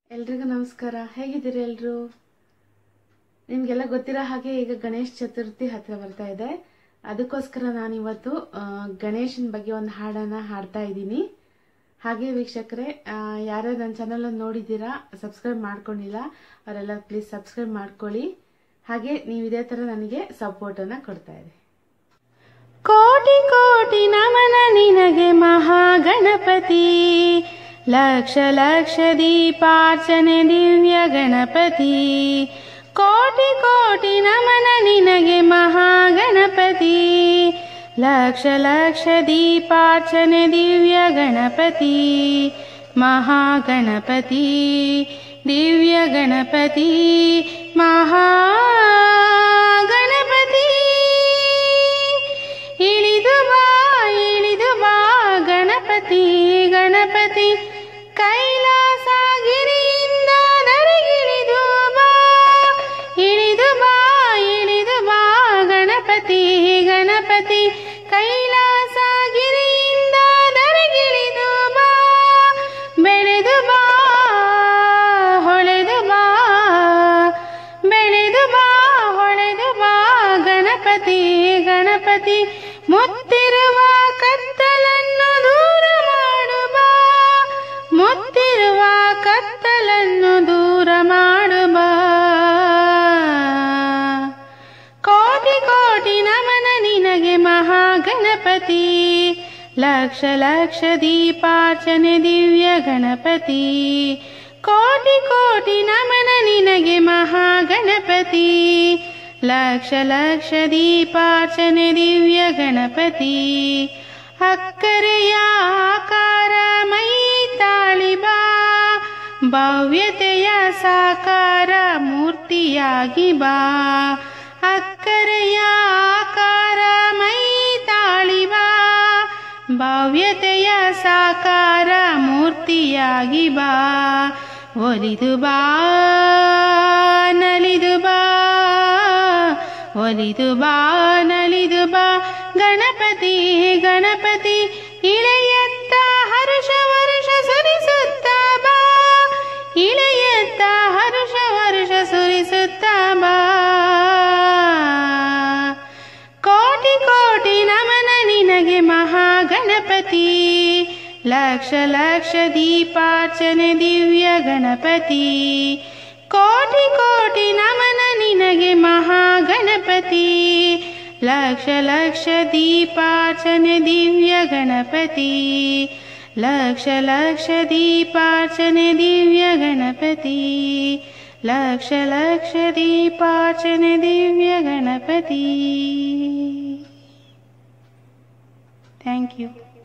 ಎಲ್ರಿಗೂ ನಮಸ್ಕಾರ. ಹೇಗಿದ್ದೀರಾ ಎಲ್ಲರೂ? ನಿಮಗೆಲ್ಲ ಗೊತ್ತಿರೋ ಹಾಗೆ ಈಗ ಗಣೇಶ ಚತುರ್ಥಿ ಹತ್ರ ಬರ್ತಾ ಇದೆ. ಅದಕ್ಕೋಸ್ಕರ ನಾನು ಇವತ್ತು ಗಣೇಶನ ಬಗ್ಗೆ ಒಂದು ಹಾಡನ್ನ ಹಾಡ್ತಾ ಇದ್ದೀನಿ. ಹಾಗೆ ವೀಕ್ಷಕರೇ, ಯಾರು ನನ್ನ ಚಾನೆಲ್ ಅನ್ನು ನೋಡಿದ್ದೀರಾ, ಸಬ್ಸ್ಕ್ರೈಬ್ ಮಾಡ್ಕೊಂಡಿಲ್ಲ ಅವರೆಲ್ಲ ಪ್ಲೀಸ್ ಸಬ್ಸ್ಕ್ರೈಬ್ ಮಾಡ್ಕೊಳ್ಳಿ. ಹಾಗೆ ನೀವು ಇದೇ ತರ ನನಗೆ ಸಪೋರ್ಟ್ ಅನ್ನ ಕೊಡ್ತಾ ಇರಿ. ಕೋಟಿ ಕೋಟಿ ನಮನ ನಿನಗೆ ಮಹಾಗಣಪತಿ, ಲಕ್ಷ ಲಕ್ಷ ದೀಪಾರ್ಚನೆ ದಿವ್ಯ ಗಣಪತಿ. ಕೋಟಿ ಕೋಟಿ ನಮನ ನಿನಗೆ ಮಹಾಗಣಪತಿ, ಲಕ್ಷ ಲಕ್ಷ ದೀಪಾರ್ಚನೆ ದಿವ್ಯ ಗಣಪತಿ. ಮಹಾಗಣಪತಿ ದಿವ್ಯ ಗಣಪತಿ, ಮಹಾಗಣಪತಿ. ಇಳಿದು ಬಾ ಗಣಪತಿ ಗಣಪತಿ, ಕೈಲಾಸಗಿರಿಯಿಂದ ಧರೆಗಿಳಿದು ಬಾ. ಇಳಿದು ಬಾ ಗಣಪತಿ ಗಣಪತಿ, ಕೈಲಾಸಗಿರಿಯಿಂದ ಧರೆಗಿಳಿದು ಬಾ. ಬೆಳೆದು ಬಾ ಹೊಳೆದು ಬಾ, ಬೆಳೆದು ಬಾ ಹೊಳೆದು ಬಾ ಗಣಪತಿ ಗಣಪತಿ. ಮುತ್ತಿರುವ ಕತ್ತಲನ್ನು ದೂರ ಮಾಡು ಬಾ, ಮುತ್ತಿರುವ ಕತ್ತಲನ್ನು ದೂರ ಮಾಡು ಬಾ. ಕೋಟಿ ಕೋಟಿ ನಮನ ನಿನಗೆ ಮಹಾಗಣಪತಿ, ಲಕ್ಷ ಲಕ್ಷ ದೀಪಾರ್ಚನೆ ದಿವ್ಯ ಗಣಪತಿ. ಕೋಟಿ ಕೋಟಿ ನಮನ ನಿನಗೆ ಮಹಾಗಣಪತಿ, ಲಕ್ಷ ಲಕ್ಷ ದೀಪಾರ್ಚನೆ ದಿವ್ಯ ಗಣಪತಿ. ಅಕ್ಕರೆಯ ಆಕಾರ ಮೈ ತಾಳಿ ಬಾ, ಭವ್ಯತೆಯ ಸಾಕಾರ ಮೂರ್ತಿಯಾಗಿ ಬಾ. ಅಕ್ಕರೆಯ ಆಕಾರ ಮೈ ತಾಳಿ ಬಾ, ಭವ್ಯತೆಯ ಸಾಕಾರ ಮೂರ್ತಿಯಾಗಿ ಬಾ. ಒಲಿದು ಬಾ ನಲಿದು ಬಾ, ಒಲಿದು ಬಾ ನಲಿದು ಬಾ ಗಣಪತಿ ಗಣಪತಿ. ಇಳೆಯತ್ತ ಹರ್ಷ ವರ್ಷ ಸುರಿಸುತ್ತ ಬಾ, ಇಳೆಯತ್ತ ಹರ್ಷ ವರ್ಷ ಸುರಿಸುತ್ತ ಬಾ. ಕೋಟಿ ಕೋಟಿ ನಮನ ನಿನಗೆ ಮಹಾಗಣಪತಿ, ಲಕ್ಷ ಲಕ್ಷ ದೀಪಾರ್ಚನೆ ದಿವ್ಯ ಗಣಪತಿ. ಕೋಟಿ ಕೋಟಿ ನಮನ ನಿನಗೆ ಮಹಾಗಣಪತಿ, ಲಕ್ಷ ಲಕ್ಷ ದೀಪಾರ್ಚನೆ ದಿವ್ಯ ಗಣಪತಿ. ಲಕ್ಷ ಲಕ್ಷ ದೀಪಾರ್ಚನೆ ದಿವ್ಯ ಗಣಪತಿ, ಲಕ್ಷ ಲಕ್ಷ ದೀಪಾರ್ಚನೆ ದಿವ್ಯ ಗಣಪತಿ. Thank you.